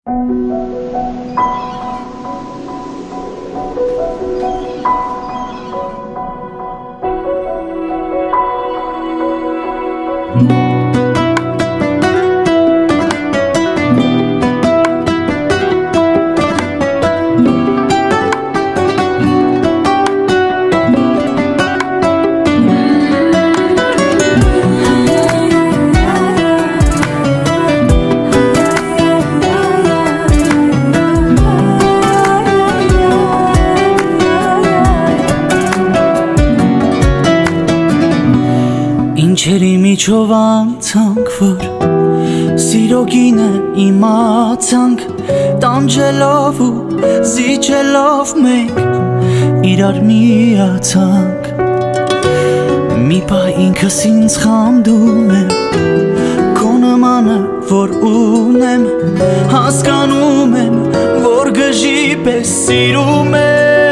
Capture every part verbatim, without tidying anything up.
Ինչերի միջով անցանք, որ սիրո գինը իմացանք, տանջելով ու զիջելով մենք իրար միացանք։ Մի պահ ինքս ինձ խամդում եմ, քո նմանը որ ունեմ, հասկանում եմ, որ գժի պես սիրում եմ։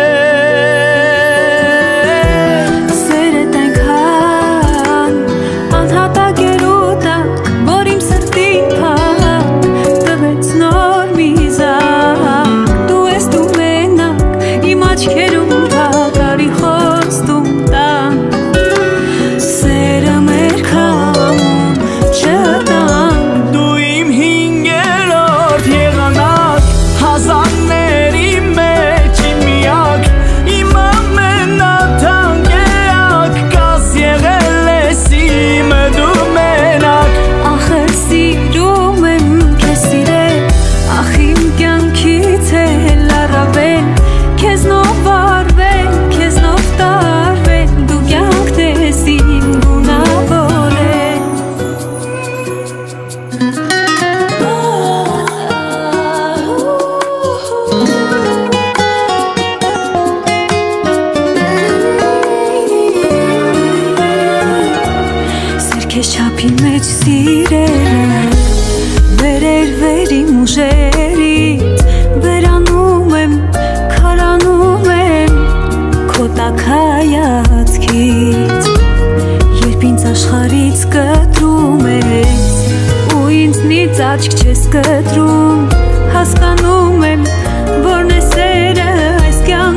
Քեզ չափի մեջ սիրելը վերեր վերիմ ուժերից, վերանում եմ, քարանում եմ քո տաքայացքից, երբ ինձ աշխարից կտրում ես ու ինձնից աչք չես կտրում, հասկանում եմ, որն է սերը այս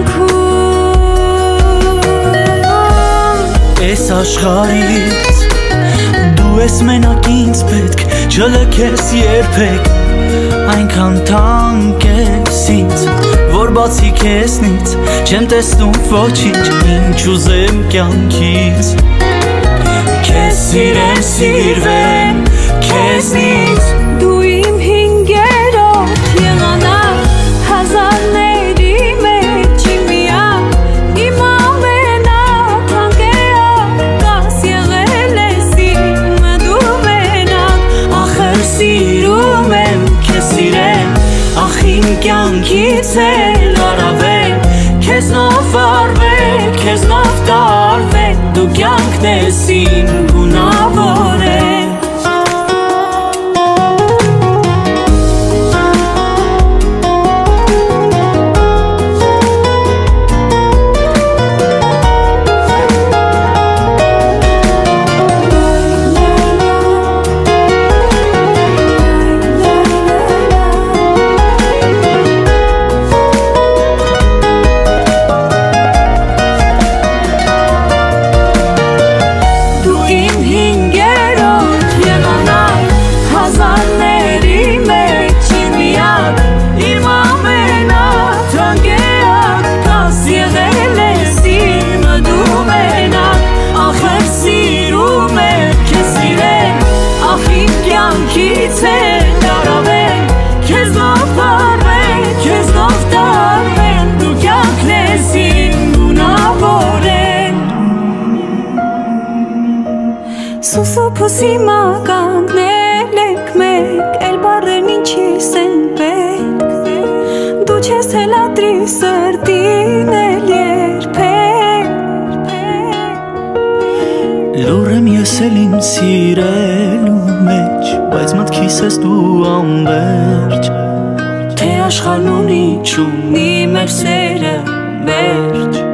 կյանքում։ Այս աշխարից դու ես մենակ ինձ պետք, չլքես երբեք, այնքան թանկ ես ինձ, որ բացի քեզնից չեմ տեսնում ոչինչ, ինչ ուզեմ կյանքից։ Քեզ սիրեմ, սիրվեմ քեզնից, դու իմ հինգերորդ եղանակ, հազարների մեջ իմ միակ, իմ ամենաթանկեակ, կաս եղել ես իմը դու մենակ, ախր սիրում եմ քեզ սիրեմ, ախ իմ կյանքից էլ առավել, քեզնով վարվել, քեզնով տարվել, դու կյանքն ես իմ գունավորել։ Սուսուփուսի մականգնել եք մեկ, էլ բարեն ինչիս են պետք, դու չես հելատրի սրտին էլ երբեք։ Լուր եմ ես էլ իմ սիրելու մեջ, բայց մտքիս ես դու անվերջ, թե աշխարհն ունի չունի մեր սերը վերջ։